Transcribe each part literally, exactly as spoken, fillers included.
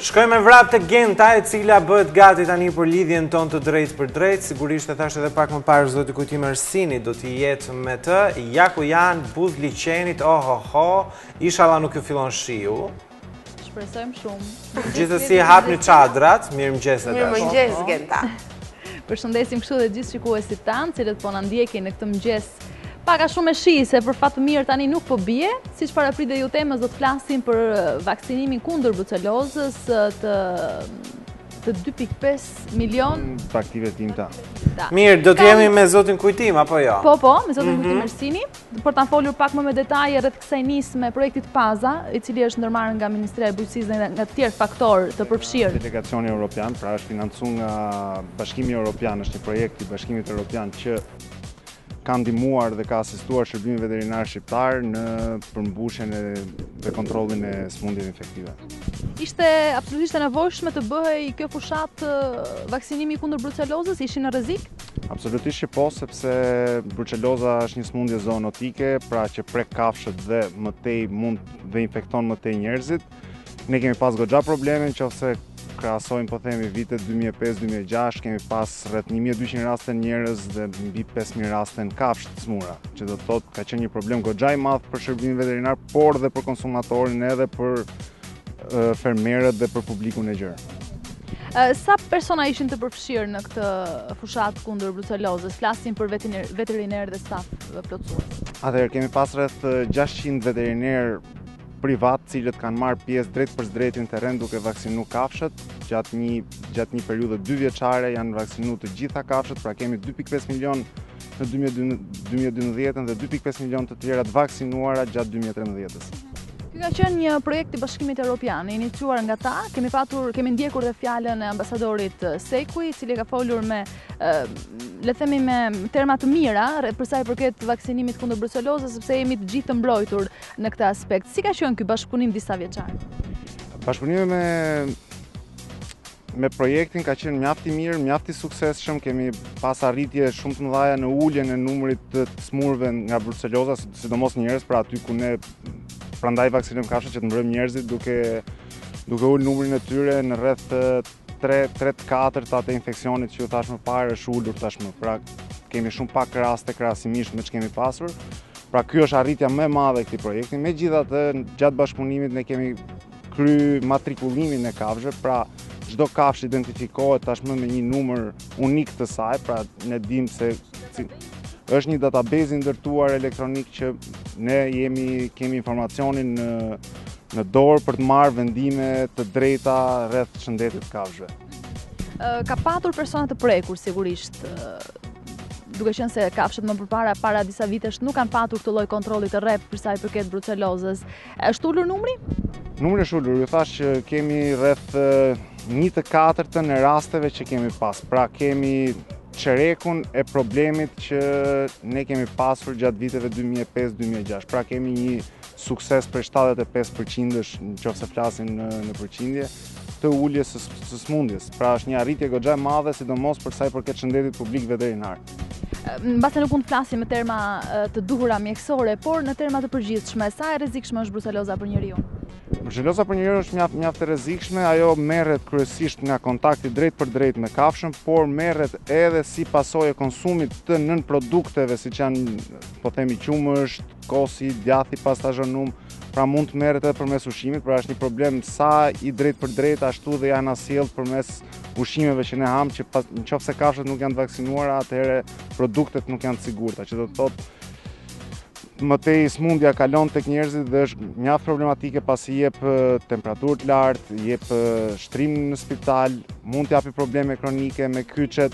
Shkojmë me vrap të Genta, e cila bëhet gati tani për lidhjen tonë të drejtë për drejtë. Sigurisht e thash edhe pak më parë, zoti Kujtim Ersini do t'i jetë me të. Ja ku janë buz liçenit, oh ho ho, inshallah nuk ju fillon shiu. Shpresojmë shumë. Gjithsesi hapni çadrat, mirëmëngjes edhe. Mirëmëngjes Genta. Përshëndesim kështu dhe gjithë shikuesit tanë, cilët po na ndjekin në këtë mëngjes. Paka shumë e shi, se për fatë mirë tani nuk po bie, si që paraprit dhe ju temës do të flasim për vaksinimin kundër brucelozës të, të dy pikë pesë milion taktive tinta. Mirë, do të jemi me zotin Kujtim, apo jo? Po, po, me zotin Kujtim Ersini, për ta folur pak më me detaje rreth kësaj nisme projektit PAZA, i cili është ndërmarrë nga Ministria e Bujqësisë dhe nga të tjerë faktorë të përfshirë. Delegacioni Europian, pra është financuar nga Bashkimi Europian, është një projekt i Bashkimit Europian që ka ndihmuar dhe ka asistuar shërbimin veterinar shqiptar në përmbushjen dhe kontrollin e sëmundjeve infektive. Ishte absolutisht e nevojshme të bëhej kjo fushat vaksinimi kundër brucelozës, ishin në rrezik? Absolutisht që po, sepse bruceloza është një sëmundje zoonotike, pra që prek kafshët dhe më tej mund dhe infekton më tej njerëzit. Ne kemi pas goxha probleme, nëse krahasojmë po themi vitet dy mijë e pesë dy mijë e gjashtë, kemi pas rreth një mijë e dyqind raste njerëz dhe mbi pesë mijë raste në kafshë të smura, që do të thotë ka qenë një problem goxha i madh për shërbimin veterinar, por dhe për konsumatorin edhe për uh, fermerët dhe për publikun e gjerë. Sa persona ishin të përfshirë në këtë fushat kundër brucelozës? Flasim për veterinerë dhe staf plotësues. Atëherë kemi pas rreth gjashtëqind veterinerë privat, cilët kanë marrë pjesë drejt për drejt në terren duke vaksinu kafshët. Gjatë një, gjatë një periudhe dy vjeçare janë vaksinu të gjitha kafshët, pra kemi dy pikë pesë milion në dy mijë e dymbëdhjetë dhe dy pikë pesë milion të tjera të vaksinuara gjatë dy mijë e tridhjetës. Ky ka qenë një projekt i Bashkimit Evropian, iniciuar nga ta. Kemi patur, kemi ndjekur dhe fjalën e ambasadorit Sekuj, i cili ka folur me, le të themi me terma të mira për sa i përket vaksinimit kundër brucelozës, sepse jemi të gjithë të mbrojtur në këtë aspekt. Si ka qenë ky bashkëpunim disa vjeçar? Bashkëpunimi me me projektin ka qenë mjaft i mirë, mjaft i suksesshëm. Kemi pas arritje shumë të mëdha në uljen e numrit të smurve nga bruceloza, sidomos njerëz, pra aty ku ne prandaj vaksinojmë kafshët që të mbrojmë njerëzit duke duke ulur numrin e tyre në rreth tre katër të infeksionit që ju thash më parë është ulur tashmë. Pra kemi shumë pak raste krahasimisht me ç'kemi pasur. Pra ky është arritja më e madhe e këtij projekti. Megjithatë, gjatë bashkëpunimit ne kemi kry matrikullimin e kafshëve, pra çdo kafshë identifikohet tashmë me një numër unik të saj, pra ne dimë se si, është një database i ndërtuar elektronik që ne jemi kemi informacionin në në dorë për të marrë vendime të drejta rreth shëndetit të kafshëve. Ka patur persona të prekur sigurisht, duke qenë se kafshët më përpara para disa vitesh nuk kanë patur këtë lloj kontrolli të rreptë për sa i përket brucelozës. Është ulur numri? Numri është ulur, ju thash që kemi rreth një të katërtën e rasteve që kemi pas. Pra kemi çerekun e problemit që ne kemi pasur gjatë viteve dy mijë e pesë dy mijë e gjashtë. Pra kemi një sukses për shtatëdhjetë e pesë përqind nëse flasim në, në përqindje të uljes së, së smundjes. Pra është një arritje goxha e madhe, sidomos për sa i përket shëndetit publik veterinar. Mbase nuk mund të flasim në terma të duhura mjekësore, por në terma të përgjithshme, sa e rrezikshme është bruceloza për njeriu? Bruceloza për njeriu është mjaft mjaft e rrezikshme, ajo merret kryesisht nga kontakti drejt për drejt me kafshën, por merret edhe si pasojë e konsumit të nën produkteve, siç janë, po themi, qumësht, kosi, djathi, pastazhonum, pra mund të merret edhe përmes ushqimit, pra është një problem sa i drejt për drejt ashtu dhe janë asjellë përmes ushqimeve që ne ham, që nëse kafshët nuk janë të vaksinuara, atëherë produktet nuk janë të sigurta, që do të thotë më tej smundja kalon tek njerëzit dhe është mjaft problematike pasi jep temperaturë të lartë, jep shtrim në spital, mund të japi probleme kronike me kyçet.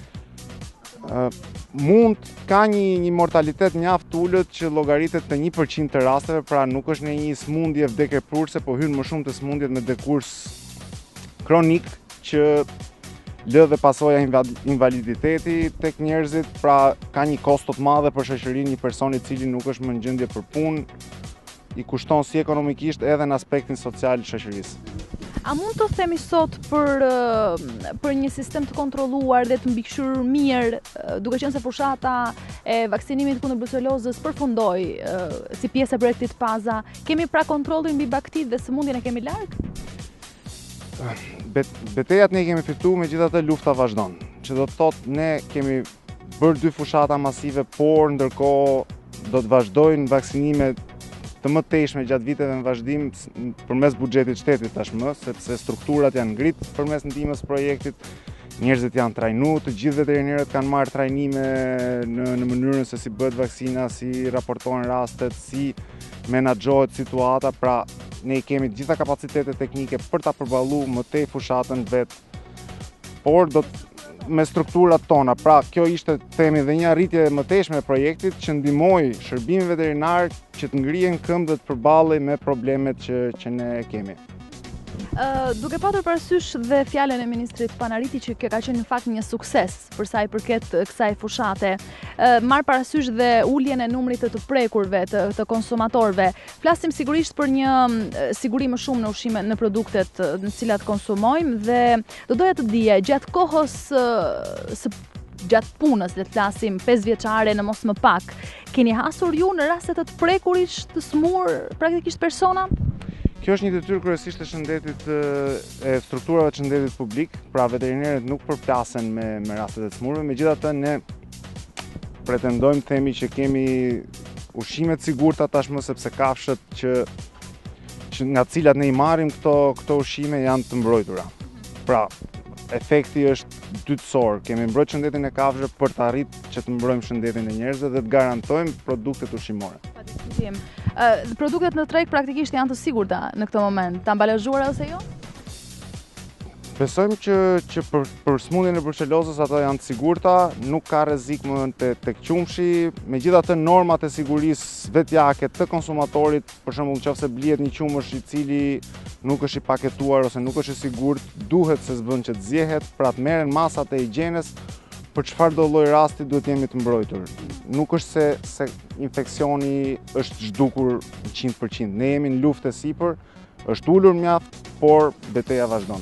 Uh, mund ka një, një mortalitet mjaft ulët që llogaritet te një përqind të rasteve, pra nuk është në një smundje vdekjeprurse, po hyn më shumë të smundjet me dekurs kronik që lë dhe pasoja invaliditeti tek njerëzit, pra ka një kosto të madhe për shoqërinë, një person i cili nuk është më në gjendje për punë, i kushton si ekonomikisht edhe në aspektin social shoqërisë. A mund të themi sot për, për një sistem të kontrolluar dhe të mbikëqyrur mirë, duke qenë se fushata e vaksinimit kundër brucelozës përfundoi si pjesë e projektit PAZA, kemi pra kontrollin mbi baktitë dhe sëmundjen e kemi larg? betejat ne kemi fitu, megjithatë lufta vazhdon. Që do të thotë ne kemi bërë dy fushata masive, por ndërkohë do të vazhdojnë vaksinimet të mëtejshme gjatë viteve në vazhdim përmes buxhetit shtetit tashmë, sepse strukturat janë ngrit përmes ndihmës projektit, njerëzit janë trajnu, të gjithë veterinerët kanë marrë trajnime në, në mënyrën se si bëhet vaksina, si raportohen rastet, si menaxhohet situata, pra ne kemi të gjitha kapacitetet teknike për ta përballuar më tej fushatën vet, por do të me strukturat tona. Pra, kjo ishte themi dhe një arritje e mëtejshme e projektit që ndihmoi shërbimin veterinar që të ngrihen këmbë dhe të përballej me problemet që, që ne kemi. Uh, duke patur parasysh dhe fjalën e ministrit Panariti që kjo ka qenë në fakt një sukses për sa i përket kësaj fushate, uh, marr parasysh dhe uljen e numrit të të prekurve, të, të konsumatorëve. Flasim sigurisht për një uh, siguri më shumë në ushqime, në produktet uh, në cilat konsumojmë dhe do doja të dije gjatë kohës uh, së gjatë punës, le të flasim pesë vjeçare në mos më pak, keni hasur ju në raste të të prekurisht të smur praktikisht persona? Kjo është një detyrë kryesisht e shëndetit, e strukturave të shëndetit publik, pra veterinerët nuk përplasen me, me rastet e të smurve, megjithatë ne pretendojmë themi që kemi ushqime të sigurta tashmë, sepse kafshët që, që nga cilat ne i marrim këto, këto ushqime janë të mbrojtura. Pra, efekti është dytësor, kemi mbrojtur shëndetin e kafshëve për të arritur që të mbrojmë shëndetin e njerëzve dhe të garantojmë produktet ushqimore. Uh, produktet në treg praktikisht janë të sigurta në këtë moment, të ambalazhuara ose jo? Besojmë që, që për, për smundjen e brucelozës ato janë të sigurta, nuk ka rrezik më te, tek qumshi, megjithatë normat e sigurisë vetjake të konsumatorit, për shembull nëse blihet një qumësh i cili nuk është i paketuar ose nuk është i sigurt, duhet se s'bën që të zjehet, pra të merren masat e higjienës. Për çfarë do lloj rasti duhet jemi të mbrojtur. Nuk është se, se infeksioni është zhdukur njëqind përqind. Ne jemi në luftë e sipër, është ulur mjaft, por beteja vazhdon.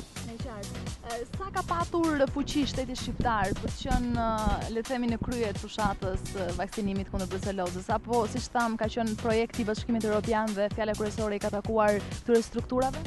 Sa ka patur fuqi shteti shqiptar për të qenë, le të themi, në krye të fushatës vaksinimit kundër brucelozës, apo siç tham ka qenë projekti i Bashkimit Evropian dhe fjala kryesore i ka takuar këtyre strukturave?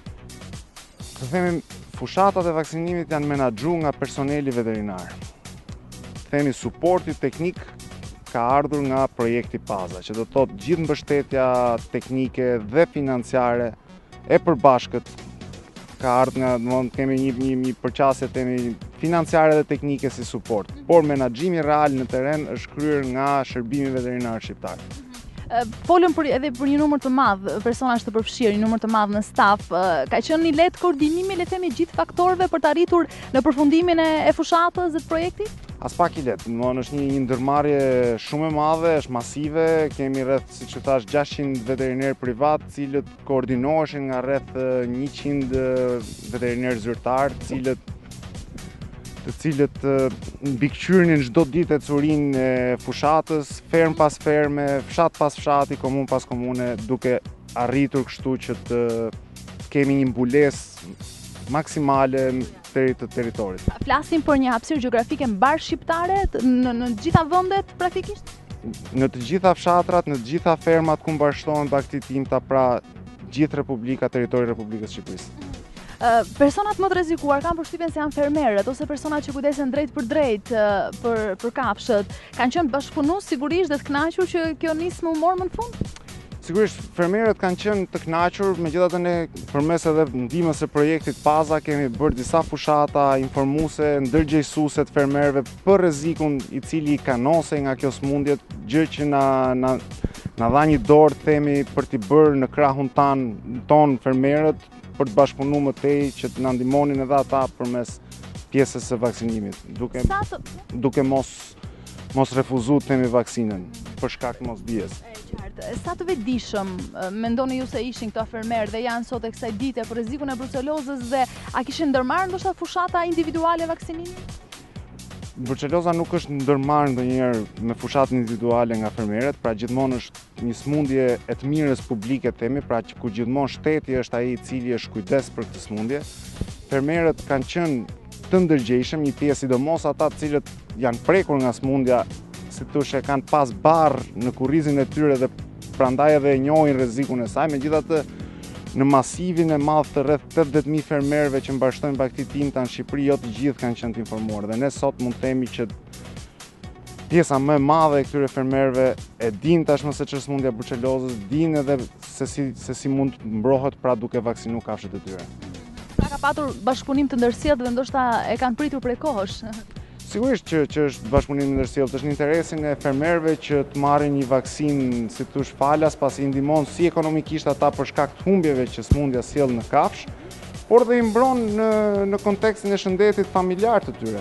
Të themi, fushatat e vaksinimit janë menaxhuar nga personeli veterinar. Themi suporti teknik ka ardhur nga projekti PAZA, që do të thotë gjithë mbështetja teknike dhe financiare e përbashkët ka ardhur nga, domthonë kemi një një, një përqasje themi financiare dhe teknike si suport, por menaxhimi real në terren është kryer nga shërbimi veterinar shqiptar. Folëm për, edhe për një numër të madh personash të përfshirë, një numër të madh në staf. Ka qenë një lehtë koordinimi, le të themi, gjithë faktorëve për të arritur në përfundimin e, e fushatës dhe të projektit? As pak i lehtë, domthonë është një, një ndërmarrje shumë e madhe, është masive, kemi rreth, siç u thash, gjashtëqind veterinerë privat, cilët koordinoheshin nga rreth njëqind veterinerë zyrtar, cilët të cilët mbikëqyrnin çdo ditë ecurinë e fushatës, ferm pas ferme, fshat pas fshati, komunë pas komune, duke arritur kështu që të kemi një mbulesë maksimale të territorit. Flasim për një hapësirë gjeografike mbar shqiptare në, në gjitha vendet praktikisht? Në të gjitha fshatrat, në të gjitha fermat ku mbashtohen baktitimta, pra gjithë Republika, territori i Republikës së Shqipërisë. Uh, personat më të rrezikuar kanë përshtypjen se janë fermerët ose personat që kujdesen drejt për drejt uh, për, për kafshët. Kanë qenë bashkëpunues sigurisht dhe të kënaqur që kjo nismë u mor më në fund? Sigurisht, fermerët kanë qenë të kënaqur, megjithatë ne përmes edhe ndihmës së projektit PAZA kemi bërë disa fushata informuese, ndërgjegjësuese të fermerëve për rrezikun i cili i kanosej nga kjo smundje, gjë që na na na dha një dorë themi për t'i bërë në krahun tan ton fermerët, për të bashkëpunuar më tej që të na ndihmonin edhe ata përmes pjesës së vaksinimit, duke të... duke mos mos refuzuar themi vaksinën për shkak të mosdijes. E qartë. Sa të vetëdijshëm mendoni ju se ishin këto fermerë dhe janë sot e kësaj dite për rrezikun e brucelozës dhe a kishin ndërmarrë ndoshta fushata individuale vaksinimit? Bruceloza nuk është ndërmarrë ndonjëherë me fushatë individuale nga fermerët, pra gjithmonë është një smundje e të mirës publike themi, pra që ku gjithmonë shteti është ai i cili është kujdes për këtë smundje. Fermerët kanë qenë të ndërgjegjshëm, një pjesë sidomos ata të cilët janë prekur nga smundja, si thoshë kanë pas barr në kurrizin e tyre dhe prandaj edhe e njohin rrezikun e saj, megjithatë në masivin e madh të rreth tetëdhjetë mijë fermerëve që mbashtojnë bagëtit tinta në Shqipëri, jo të gjithë kanë qenë të informuar. Dhe ne sot mund të themi që pjesa më e madhe e këtyre fermerëve e din tashmë se ç'është smundja e bruçelozës, din edhe se si se si mund të mbrohet pra duke vaksinu kafshët e tyre. Pra ka patur bashkëpunim të ndërsjellë dhe ndoshta e kanë pritur prej kohësh. Sigurisht që, që është bashkëpunim i ndërsjellët, është në interesin e fermerëve që të marrin një vaksinë, si thosh, falas, pasi i ndihmon si ekonomikisht ata për shkak të humbjeve që smundja sjell në kafsh, por dhe i mbron në, në kontekstin e shëndetit familjar të tyre.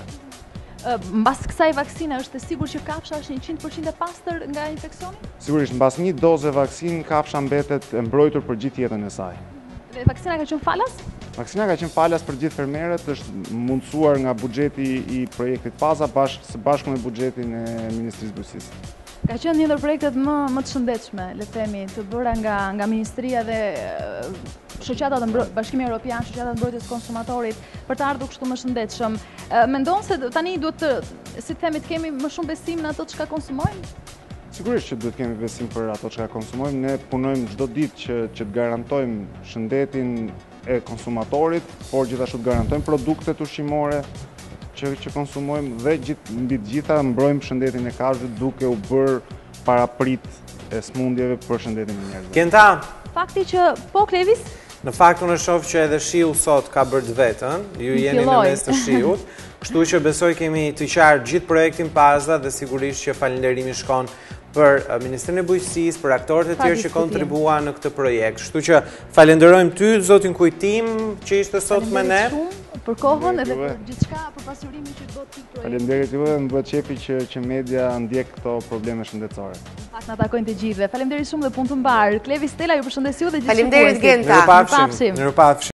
Mbas kësaj vaksine është e sigurt që kafsha është njëqind përqind e pastër nga infeksioni? Sigurisht, mbas një doze vaksinë, kafsha mbetet e mbrojtur për gjithë jetën e saj. Dhe vaksina ka qenë falas? Vaksina ka qenë falas për gjithë fermerët, është mundësuar nga buxheti i projektit Paza bashkë së bashku me buxhetin e Ministrisë Bujqësisë. Ka qenë një ndër projektet më më të shëndetshme, le të themi, të bëra nga nga Ministria dhe shoqata e Bashkimit Evropian, shoqata e mbrojtjes konsumatorit për të ardhur kështu më shëndetshëm. Mendon se tani duhet të, si të themi, të kemi më shumë besim në ato çka konsumojmë? Sigurisht që duhet kemi besim për ato çka konsumojmë. Ne punojmë çdo ditë që që të garantojmë shëndetin e konsumatorit, por gjithashtu të garantojmë produktet ushqimore që, që konsumojmë dhe gjithë, mbi të gjitha mbrojmë shëndetin e kafshëve duke u bërë paraprit e smundjeve për shëndetin e njerëzve. Kenta, fakti që po Klevis, në fakt unë shoh që edhe shiu sot ka bërë të vetën, ju jeni në mes të shiut, kështu që besoj kemi të qartë gjithë projektin Paza dhe sigurisht që falënderimi shkon për Ministrinë e Bujqësisë, për aktorët e tjerë që kontribuan në këtë projekt. Kështu që falenderojmë ty, zotin Kujtim, që ishte sot me ne. Për kohën edhe për gjithçka, për pasurimin që do të projekt. Faleminderit juve, më bëhet qefi që që media ndjek këto probleme shëndetësore. Në fakt na takojnë të gjithëve. Faleminderit shumë dhe punë të mbar. Klevi Stella ju përshëndes ju dhe gjithë Faleminderit Genta. Mirupafshim. Mirupafshim.